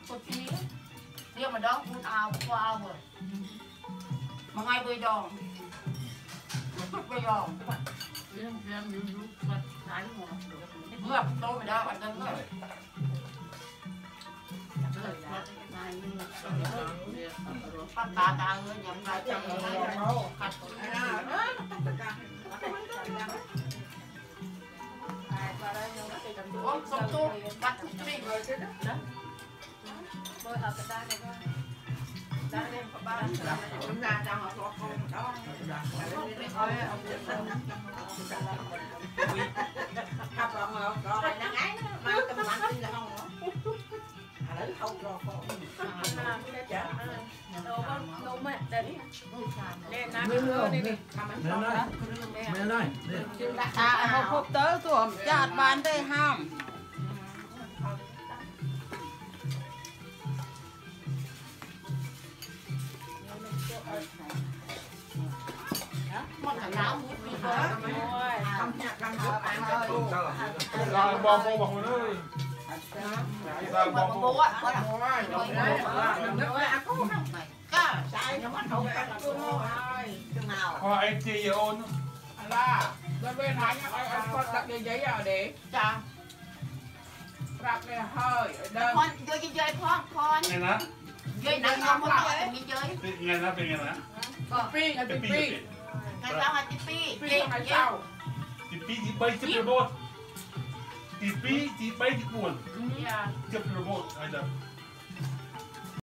Cô chí riêng mà đó phun ao qua ao rồi mà ngay bơi đòn bơi đòn ngược tôi mà đó bạn thân rồi bắt ta người nhầm lại chồng xong tôi bắt chút đi bơi hợp cái này thôi đang lên có ba chúng ta đang học con đó học rồi còn này đang ấy mai tầm mạnh đi là không lấy không rồi đồ mẹ đến lên hộp tới tuổi chặt bán đây ham con thằng nào muốn đi với không nhặt răng cửa bạn ơi rồi bò bò bò nữa bố á hoa anh chị giờ ôn là rồi bên hai anh con đặt giấy vào để chà đặt cái hơi đơn con chơi chơi con ngày nào chơi nặng ngon một cái mình chơi ngày nào về ngày nào pi là pi ngày sau hay tipi pi ngày sau chị bay chụp remote chị bay chị buồn chụp remote ai đó